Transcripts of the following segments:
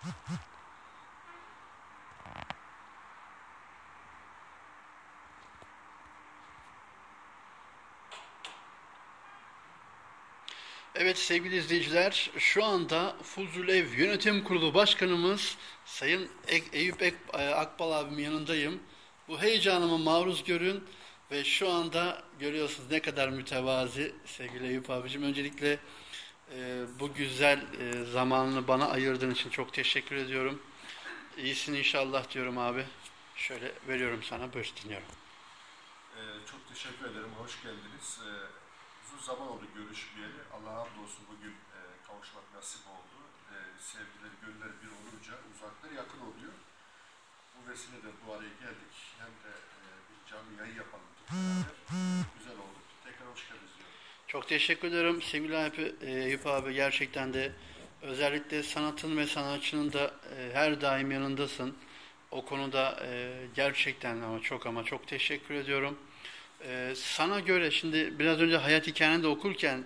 Evet sevgili izleyiciler, şu anda Fuzulev Yönetim Kurulu Başkanımız Sayın Eyüp Akbal abimin yanındayım. Bu heyecanıma maruz görün ve şu anda görüyorsunuz ne kadar mütevazi sevgili Eyüp abicim. Öncelikle bu güzel zamanını bana ayırdığın için çok teşekkür ediyorum. İyisin inşallah diyorum abi. Şöyle veriyorum sana, buyur dinliyorum. Çok teşekkür ederim, hoş geldiniz. Uzun zaman oldu görüşmeyeli. Allah'a hamdolsun bugün kavuşmak nasip oldu. Sevgiler, gönüller bir olunca uzaklar yakın oluyor. Bu vesileyle bu araya geldik. Hem de bir canlı yayın yapalım. Güzel oldu. Tekrar hoş geldiniz diyorum. Çok teşekkür ederim sevgili Eyüp abi. Gerçekten de özellikle sanatın ve sanatçının da her daim yanındasın. O konuda gerçekten ama çok teşekkür ediyorum. Sana göre şimdi biraz önce hayat hikayeni de okurken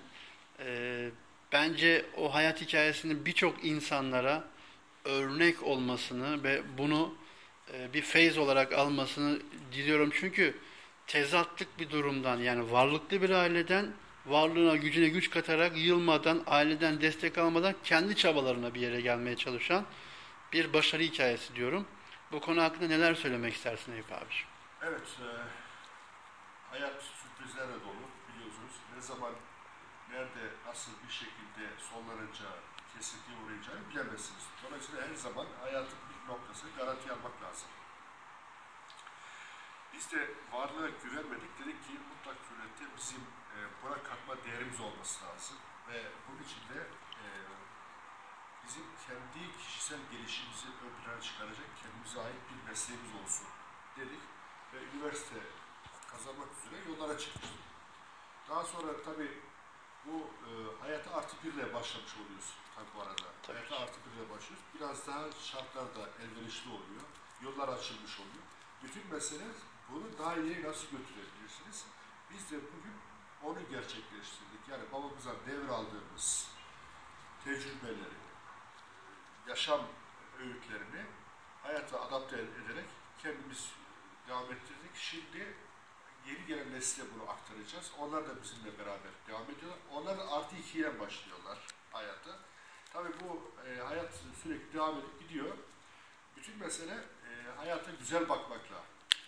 bence o hayat hikayesinin birçok insanlara örnek olmasını ve bunu bir feyz olarak almasını diliyorum. Çünkü tezatlık bir durumdan yani varlıklı bir aileden varlığına gücüne güç katarak yılmadan aileden destek almadan kendi çabalarına bir yere gelmeye çalışan bir başarı hikayesi diyorum. Bu konu hakkında neler söylemek istersin Eyüp abiciğim? Evet, hayat sürprizlerle dolu biliyorsunuz. Ne zaman, nerede, nasıl bir şekilde sonlanacağı, kesintiye uğrayacağını bilemezsiniz. Dolayısıyla her zaman hayatın bir noktası garanti almak lazım. Biz de varlığa güvenmedik. Dedik ki mutlak surette bizim buna katma değerimiz olması lazım. Ve bunun için de bizim kendi kişisel gelişimimizi ön plana çıkaracak, kendimize ait bir mesleğimiz olsun dedik. Ve üniversite kazanmak üzere yollara çıktık. Daha sonra tabii bu hayata artı birle başlamış oluyoruz tabii bu arada. Tabii. Hayata artı birle başlıyoruz. Biraz daha şartlar da elverişli oluyor. Yollar açılmış oluyor. Bütün mesele bunu daha iyi nasıl götürebilirsiniz? Biz de bugün onu gerçekleştirdik. Yani babamızdan devraldığımız tecrübeleri, yaşam öğütlerini hayata adapte ederek kendimiz devam ettirdik. Şimdi yeni gelen nesile bunu aktaracağız. Onlar da bizimle beraber devam ediyorlar. Onlar da artı ikiye başlıyorlar hayata. Tabii bu hayat sürekli devam edip gidiyor. Bütün mesele hayata güzel bakmakla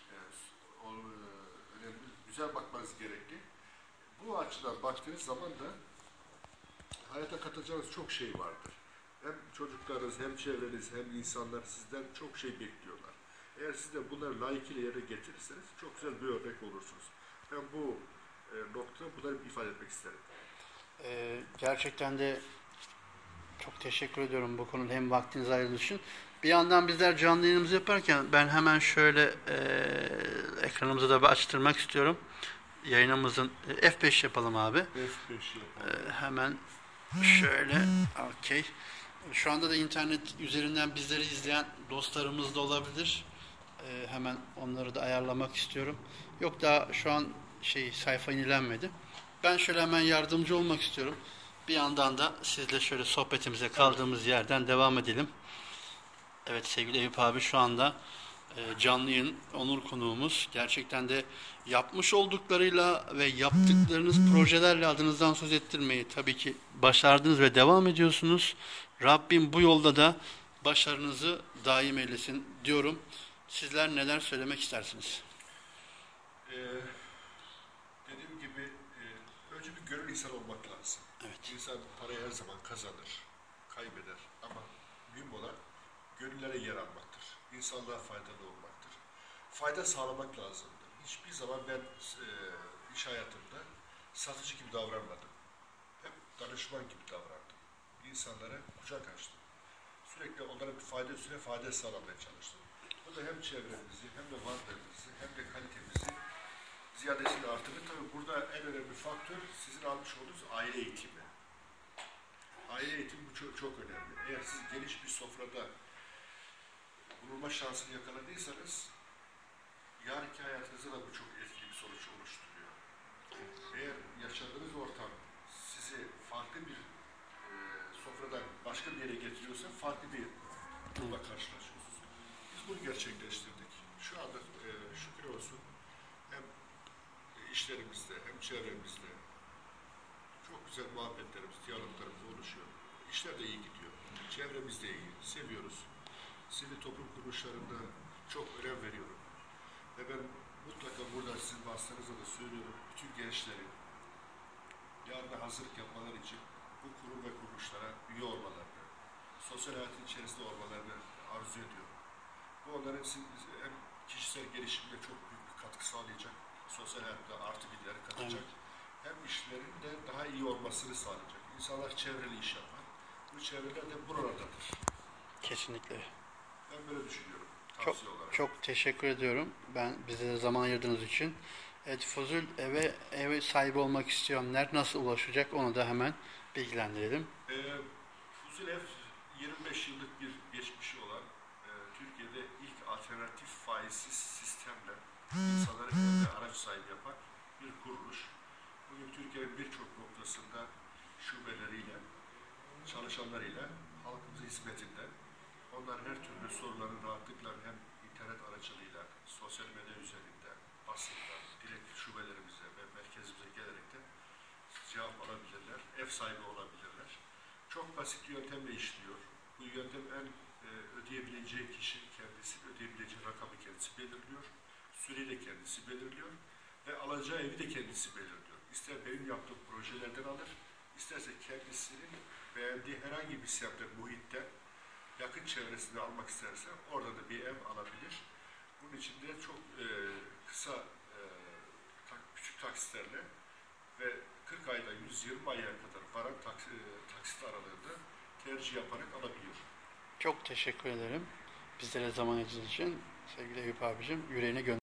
önemli. Güzel bakmanız gerekli. Bu açıdan baktığınız zaman da hayata katacağınız çok şey vardır. Hem çocuklarınız, hem çevreniz, hem insanlar sizden çok şey bekliyorlar. Eğer siz de bunları layıkıyla yerine getirirseniz çok güzel bir örnek olursunuz. Ben bu noktada bunları ifade etmek isterim. Gerçekten de çok teşekkür ediyorum bu konuda hem vaktinizi ayırdığınız için. Bir yandan bizler canlı yayınımızı yaparken ben hemen şöyle ekranımızı da bir açtırmak istiyorum. Yayınımızın F5 yapalım abi. F5 yapalım. Hemen şöyle, okey. Şu anda da internet üzerinden bizleri izleyen dostlarımız da olabilir. Hemen onları da ayarlamak istiyorum. Yok daha şu an sayfa yenilenmedi. Ben şöyle hemen yardımcı olmak istiyorum. Bir yandan da sizle şöyle sohbetimize kaldığımız yerden devam edelim. Evet sevgili Eyüp abi şu anda canlı yayın onur konuğumuz. Gerçekten de yapmış olduklarıyla ve yaptıklarınız projelerle adınızdan söz ettirmeyi tabii ki başardınız ve devam ediyorsunuz. Rabbim bu yolda da başarınızı daim eylesin diyorum. Sizler neler söylemek istersiniz? Dediğim gibi önce bir gönül insan olmak lazım. Evet. İnsan parayı her zaman kazanır, kaybeder ama mühim olan gönüllere yer almaktır. İnsanlığa faydalı olmaktır. Fayda sağlamak lazımdır. Hiçbir zaman ben iş hayatımda satıcı gibi davranmadım. Hep danışman gibi davrandım. İnsanlara kucak açtım. Sürekli onlara bir fayda üstüne fayda sağlamaya çalıştım. Bu da hem çevremizi, hem de varlığımızı, hem de kalitemizi ziyadesiyle artırır. Tabii burada en önemli faktör sizin almış olduğunuz aile eğitimi. Aile eğitimi bu çok önemli. Eğer siz geniş bir sofrada bulunma şansını yakaladıysanız yarınki hayatınızda da bu çok etkili bir sonuç oluşturuyor. Eğer yaşadığınız ortam sizi farklı bir sofradan başka bir yere getiriyorsa farklı bir bununla karşılaşıyorsunuz. Biz bunu gerçekleştirdik. Şu anda şükür olsun hem işlerimizde hem çevremizde çok güzel muhabbetlerimiz, diyaloglarımız oluşuyor. İşler de iyi gidiyor. Çevremiz de iyi. Seviyoruz. Sivil toplum kuruluşlarında çok önem veriyorum. Ve ben mutlaka burada sizin vasıtanızla da söylüyorum. Bütün gençlerin yarına hazırlık yapmaları için bu kurum ve kuruluşlara üye olmalarını, sosyal hayatın içerisinde olmalarını arzu ediyorum. Bu onların hem kişisel gelişimine çok büyük bir katkı sağlayacak, sosyal hayatta artı bilgileri katacak, hem işlerin de daha iyi olmasını sağlayacak. İnsanlar çevreli iş yapar. Bu çevreler de buralardadır. Kesinlikle. Ben böyle düşünüyorum. Çok, Tavsiye olarak. çok teşekkür ediyorum. Bize de zaman ayırdığınız için. Evet, Fuzul eve sahibi olmak isteyenler nasıl ulaşacak onu da hemen bilgilendirelim. Fuzul ev 25 yıllık bir geçmişi olan Türkiye'de ilk alternatif faizsiz sistemle insanları evde araç sahibi yapan bir kuruluş. Bugün Türkiye'nin birçok noktasında şubeleriyle, çalışanlarıyla halkımızın hizmetinde. Onlar her türlü soruların rahatlıkla hem internet aracılığıyla, sosyal medya üzerinde, basında, direkt şubelerimize ve merkezimize gelerek de cevap alabilirler, ev sahibi olabilirler. Çok basit bir yöntemle işliyor. Bu yöntem en ödeyebileceği kişi kendisi, ödeyebileceği rakamı kendisi belirliyor. Süreyi de kendisi belirliyor ve alacağı evi de kendisi belirliyor. İster benim yaptığım projelerden alır, isterse kendisinin beğendiği herhangi bir semtte, muhitte, yakın çevresinde almak isterse orada da bir ev alabilir. Bunun için de çok kısa, küçük taksitlerle ve 40 ayda 120 aya kadar varan taksit aralığında tercih yaparak alabiliyor. Çok teşekkür ederim. Bizlere zaman ayırdığınız için sevgili Eyüp abicim, yüreğine gönderdim.